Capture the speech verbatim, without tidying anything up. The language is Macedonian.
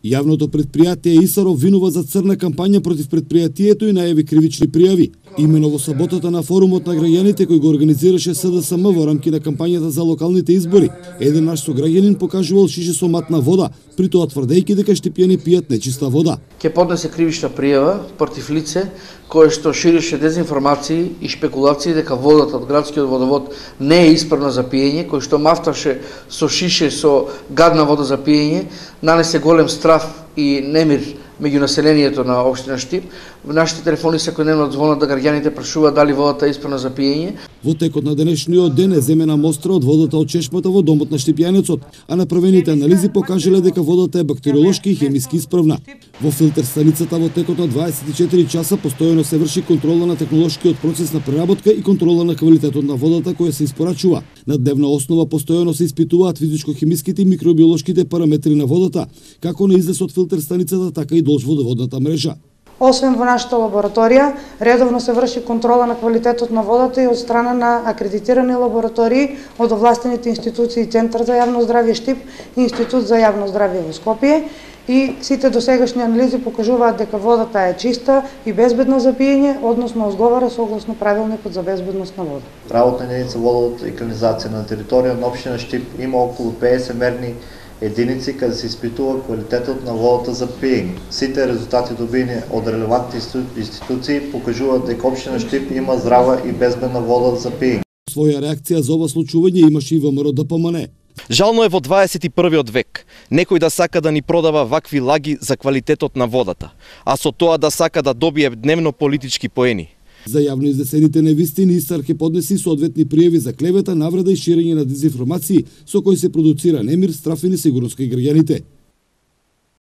Јавното предпријатие ИСАР обвинува за црна кампања против предпријатието и најави кривични пријави. Имено во саботата на форумот на граѓаните кој го организираше СДСМ во рамки на кампањата за локалните избори, еден наш сограѓанин покажувал шише со матна вода, при тоа тврдејќи дека штипјани пијат нечиста вода. Ке поднесе кривична пријава против лице кое што ширише дезинформации и шпекулации дека водата од градскиот водовод не е исправна за пиење, кој што мафташе со шише со гадна вода за пиење, нанесе голем страф и немир меѓу населението на општина Штип. Нашите телефони секојдневно звонат да граѓаните прашуваат дали водата е исправна за пиење. Во текот на денешниот ден е земена мостра од водата од чешмата во домот на штипјанецот, а направените анализи покажале дека водата е бактериолошки и хемиски исправна. Во филтер станицата во текот на дваесет и четири часа постојано се врши контрола на технолошкиот процес на преработка и контрола на квалитетот на водата која се испорачува. На дневна основа постојано се испитуваат физичко-хемиските и микробиолошките параметри на водата, како на излез од филтер станицата, така и долж водоводната мрежа. Освен во нашата лабораторија, редовно се врши контрола на квалитетот на водата и од страна на акредитирани лаборатории од овластените институции Центар за јавно здравје Штип и Институт за јавно здравје во Скопје. И сите досегашни анализи покажуваат дека водата е чиста и безбедна за пиење, односно одговара согласно правилникот за безбедност на вода. Работна единица водовод и канализација на територија на општина Штип има околу педесет мерни единици каде се испитува квалитетот на водата за пиење. Сите резултати добини од релевантни институции покажуваат дека општина Штип има здрава и безбедна вода за пиење. Своја реакција за ова случување имаше и ВМРО Д П М Н. Жално е во дваесет и првиот век некој да сака да ни продава вакви лаги за квалитетот на водата, а со тоа да сака да добие дневно политички поени. За јавно изнесените невистини ИСАР ќе поднеси соодветни пријави за клевета, навреда и ширење на дезинформации со кои се продуцира немир, страф и несигурност кај граѓаните.